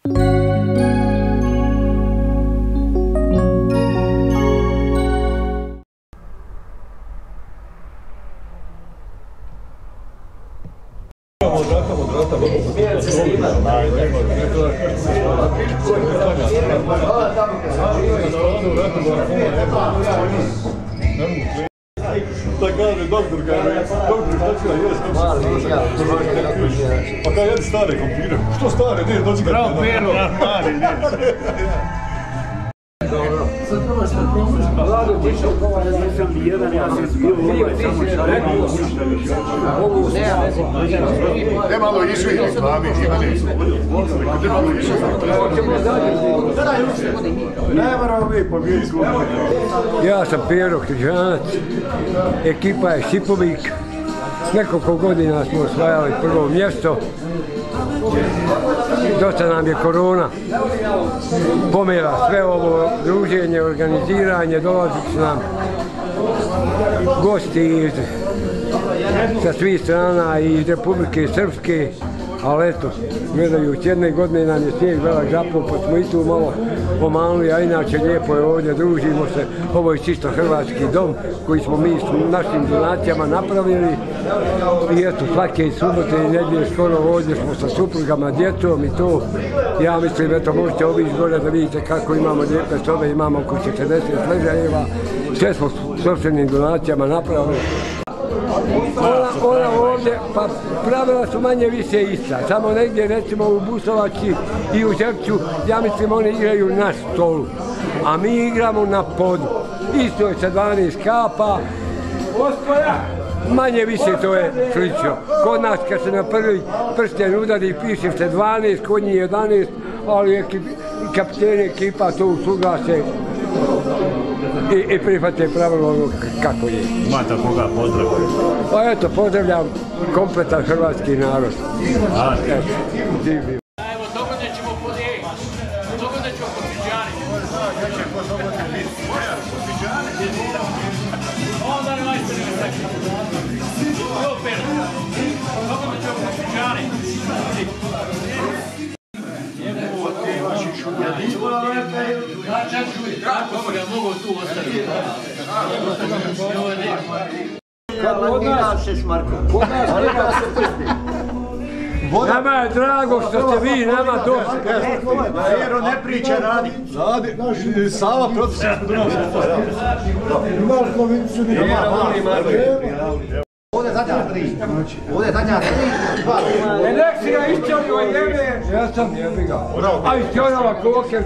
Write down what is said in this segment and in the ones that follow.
Da kaže doktor, šta ću ja jesti? Pa kada jedi stare kompire, što stare, nije doći ga. Bravo, Pero, mali, nije. Vlado, ti što kova ne znam ni jedan, ja sam bio samo šarenio. Ne malo išli i reklami, ne malo išli. Ne moramo mi pobijeli izgubiti. Ja sam Pero Križanac, ekipa je Šipovik. Nekoliko godina smo osvajali prvo mjesto. Dosta nam je korona pomela sve ovo druženje, organiziranje, dolazit su nam gosti sa svih strana i iz Republike Srpske, ali eto, gledajući jedne godine nam je snijeg velik zapao, pa smo i tu malo pomanuli, a inače lijepo je ovdje, družimo se. Ovo je čisto hrvatski dom koji smo mi s našim donacijama napravili i eto, svake subote i nedjelje skoro ovdje smo sa suprugama, djecom i to. Ja mislim, eto, možete ovi izgore da vidite kako imamo lijepe sobe, imamo oko 40 ležajeva, sve smo s sopstvenim donacijama napravili. Ona ovdje, pa pravila su manje više ista, samo negdje recimo u Busovači i u Žepću, ja mislim oni igraju na stolu, a mi igramo na podu. Isto je sa 12 kapa, manje više to je slično. Kod nas kad se na prvi prsten udari piše se 12, kod njih 11, ali kapiteni ekipa to usuglase i prihvate pravilo ono kako je. Imate koga pozdravljaju? Pa eto, pozdravljam kompletan hrvatski narod. Evo, dogodne ćemo podijeti. Dogodne ćemo kod Fiđani. Onda ne majsteri ne sreći. Super. Dogodne ćemo kod Fiđani. Kako ga mogu tu ostaviti? Nama je drago što ste vi nama došli. Pero ne priča, radi. Radi, Sava protiv se do nas. Markoviću nije. Ovdje zadnja tri. Ovdje zadnja tri. Nek si ga išćelio jebe. Ja sam jebi ga. A išćelava koker.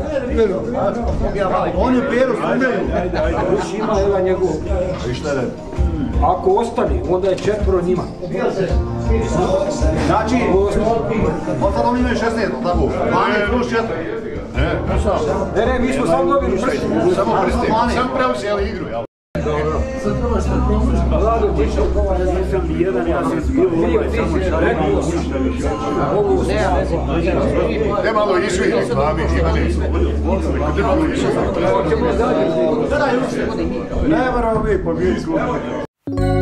On je Pero sumljaju. Još ima eva njegov. Ako ostane, onda je 4 njima. Znači, od sad oni imaju 16, tako? 12 plus 4. Ne, mi smo samo dobili prsti. Samo prsti. Samo preuzeli igru, jel? Vlado, ti što kova ne znam ni jedan, ja sam bio samo šarenio. Ne malo išli i reklami, ne malo išli. Ne moramo mi pobijeli izgubiti.